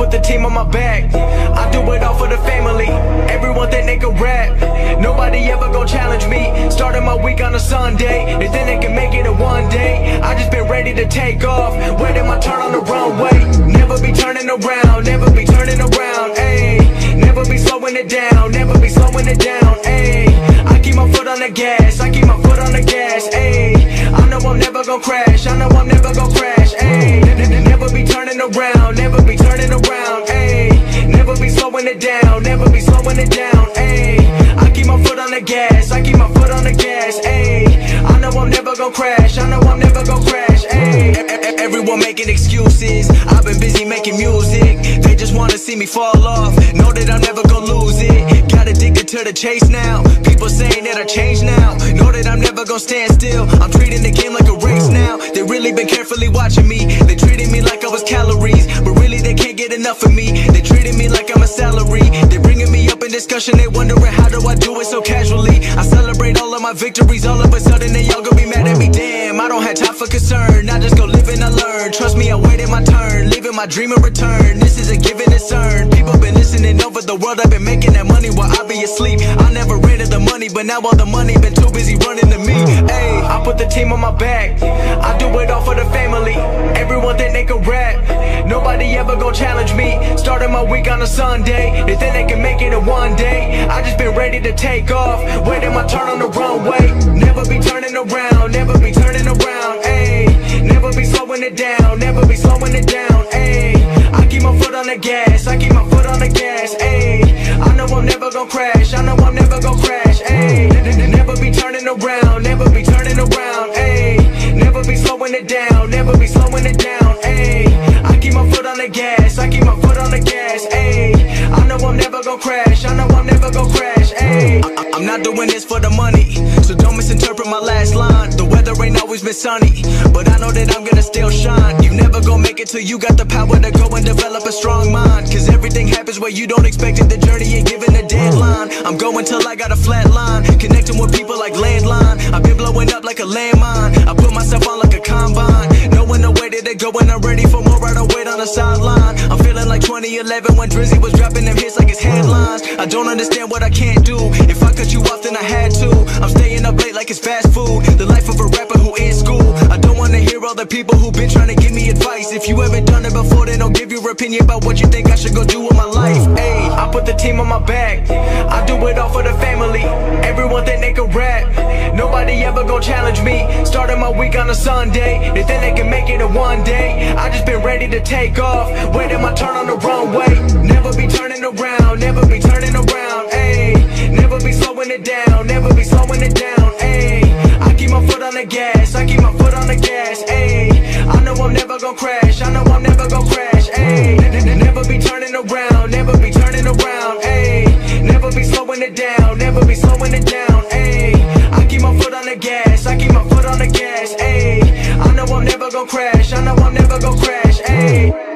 put the team on my back. I do it all for the family. Everyone think they can rap. Nobody ever gon' challenge me. Starting my week on a Sunday, they think they can make it in one day. I just been ready to take off, waiting my turn on the runway. Never be turning around, never be turning around, ayy. Never be slowing it down, never be slowing it down, ayy. I keep my foot on the gas, I keep my foot on the gas, ayy. I know I'm never gon' crash, I know I'm never gon' crash, ayy. Never be turning around, never be turning around, ayy. Never be slowing it down, never be slowing it down, ayy. I keep my foot on the gas, I keep my foot on the gas, ayy. I know I'm never gon' crash, I know I'm never gon' crash, ayy. Everyone making excuses, I've been busy making music. They just wanna see me fall off, know that I'm never gon' lose it. Got addicted to the chase now, people saying that I changed now. Know that I'm never gon' stand still, I'm treating the game like a race now. They really been carefully watching me, they treating me like I was calories, but really they can't get enough of me. They treating me like I'm a salary, they bringing me up in discussion. They wondering how do I do it so casually. I celebrate all of my victories, all of a sudden they all gon' be mad at me. Damn, I don't have time for concern, I just go live and I learn. Trust me, I waited my turn, living my dream in return. This is a give and it's earned. People been listening over the world, I've been making that money while I be asleep. I never ran to the money, but now all the money been too busy running to me. Ayy, I put the team on my back, I do it all for the family. Everyone think they can rap, nobody ever gon' challenge me. Starting my week on a Sunday, they think they can make it in one day. I just been ready to take off, waiting my turn on the runway. Never be turning around, never be turning around, ayy. Never be slowing it down, never be slowing it down, ayy. I keep my foot on the gas, I keep my foot on the gas, ayy. I know I'm never gon' crash, I know I'm never gon' crash, ayy. Never be turning around, never be turning around, ayy. Never be slowing it down, never be slowing it down, ayy. I keep my foot on the gas, I keep my foot on the gas, ayy. I know I'm never gon' crash, I know I'm never gon' crash, ayy. I'm not doing this for the money, so don't misinterpret my last line. The weather ain't always been sunny, but I know that I'm gonna still shine. You never gon' make it till you got the power to go and develop a strong mind. Cause everything happens where you don't expect it, the journey ain't given a deadline. I'm going till I got a flat line, connecting with people like landline. I've been blowing up like a landmine, I put myself on like a combine. Knowing the way that they go and I'm ready for more, I don't wait on the sideline. I'm feeling like 2011 when Drizzy was dropping them hits like his headlines. I don't understand what I can't do, if I cut you off then I had to. I'm staying up late like it's fast food, the life of a rapper who in school. I don't wanna hear all the people who been trying to give me advice. If you haven't done it before, then don't give your opinion about what you think I should go do with my life. Ayy, I put the team on my back, I do it all for the family. Everyone think they can rap, nobody ever gon' challenge me. Starting my week on a Sunday, they think they can make it in one day. I just been ready to take off, waiting my turn on the runway. Never be turning around, never be turning around, ayy. Never be slowing it down, never be slowing it down, ayy. I keep my foot on the gas, I keep my foot on the gas, ayy. I know I'm never gon' crash, I know I'm never gon' crash, ayy. Never be turning around, never be turning around, ayy. Never be slowing it down, never be slowing it down, ayy. I keep my foot on the gas, I keep my foot on the gas, ayy. I know I'm never gon' crash, I know I'm never gon' crash, ayy.